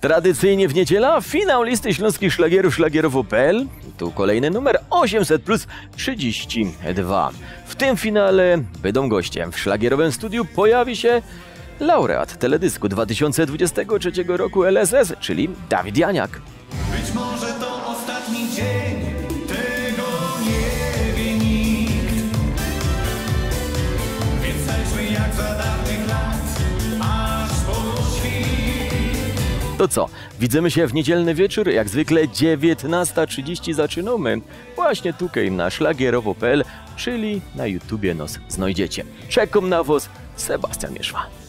Tradycyjnie w niedziela finał listy śląskich szlagierów szlagierowo.pl. Tu kolejny numer 800 plus 32. W tym finale będą gościem. W szlagierowym studiu pojawi się laureat teledysku 2023 roku LSS, czyli Dawid Janiak. Być może to ostatni dzień, tego nie wie nikt. Więc tańczmy jak za dawnych lat, aż po świt. To co? Widzimy się w niedzielny wieczór, jak zwykle 19:30 zaczynamy. Właśnie tutaj na szlagierowo.pl, czyli na YouTubie nas znajdziecie. Czekam na was, Sebastian Mieszwa.